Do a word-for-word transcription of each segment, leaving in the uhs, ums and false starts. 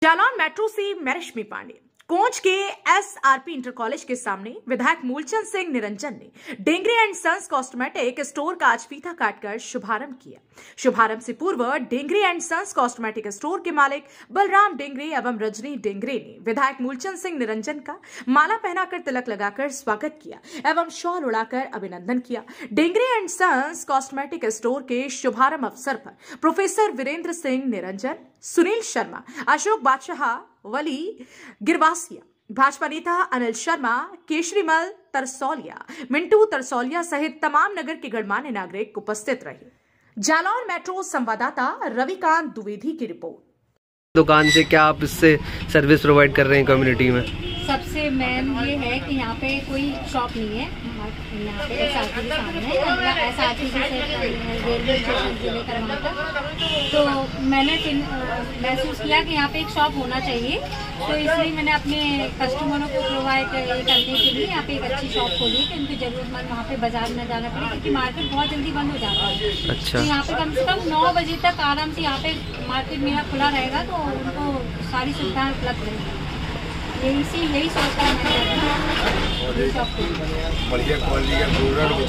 Jalaun metro से मैं रश्मि पांडे। कोंच के एसआरपी इंटर कॉलेज के सामने विधायक मूलचंद सिंह निरंजन ने Dengre and sons cosmetic store का आज फीता काटकर शुभारंभ किया। शुभारंभ से पूर्व Dengre and sons cosmetic store के मालिक बलराम डेंगरे एवं रजनी डेंगरे ने विधायक मूलचंद सिंह निरंजन का माला पहनाकर तिलक लगाकर स्वागत किया एवं शॉल उड़ाकर अभिनंदन किया। Dengre and sons cosmetic store के शुभारंभ अवसर पर प्रोफेसर वीरेंद्र सिंह निरंजन, सुनील शर्मा, अशोक बादशाह, वली गिरवासिया, भाजपा नेता अनिल शर्मा, केशरीमल तरसौलिया, मिंटू तरसौलिया सहित तमाम नगर के गणमान्य नागरिक उपस्थित रहे। जालौन मेट्रो संवाददाता रविकांत द्विवेदी की रिपोर्ट। दुकान से क्या आप इससे सर्विस प्रोवाइड कर रहे हैं कम्युनिटी में? सबसे मेन ये है कि यहाँ पे कोई शॉप नहीं है। यहाँ पे एस आर पी के सामने एस आर पी से रेलवे स्टेशन से लेकर वहाँ तक, तो मैंने महसूस किया कि यहाँ पे एक शॉप होना चाहिए, तो इसलिए मैंने अपने कस्टमरों को प्रोवाइड करने के लिए यहाँ पे एक अच्छी शॉप खोली कि उनकी जरूरतमंद वहाँ पे बाजार में जाना पड़े, क्योंकि मार्केट बहुत जल्दी बंद हो जाता है। अच्छा। तो यहाँ पे कम से कम नौ बजे तक आराम से यहाँ पे मार्केट मेरा खुला रहेगा, तो उनको सारी सुविधाएं उपलब्ध रहेंगी। यही सी यही सोच कर मैंने शॉप बढ़िया क्वालिटी का प्रोडक्ट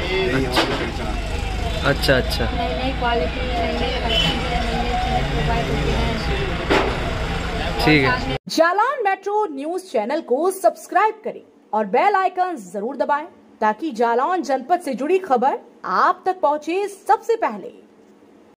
अच्छा अच्छा नई नई क्वालिटी नई नई प्रोवाइड होती है। ठीक है। जालौन मेट्रो न्यूज चैनल को सब्सक्राइब करें और बेल आइकन जरूर दबाएं ताकि जालौन जनपद से जुड़ी खबर आप तक पहुंचे सबसे पहले।